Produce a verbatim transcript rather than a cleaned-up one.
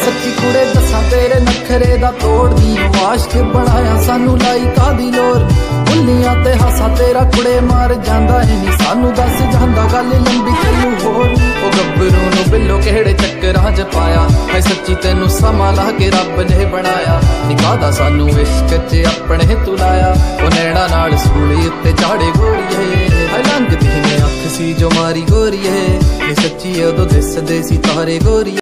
सच्ची कुड़े दसा तेरे नखरे दा तोड़ दी आशिक बनाया सानू लाई कादी लोर बुल्लियां ते हासा तेरा कुड़े मार जांदा है नी सानू दस जांदा गल लंबी तैनू होर ओ गब्बरू नू बिल्लो केड़े चक्करां च पाया है सच्ची तेनू समा ला के रब ने बनाया निकादा सानू इश्क च अपने तू लाया ओ नैना नाल सूली उत्ते चाड़े गोरीए है लंघदी ने अख सी जो मारी गोरीए सच्ची उदों दिसदे सी तारे गोरी।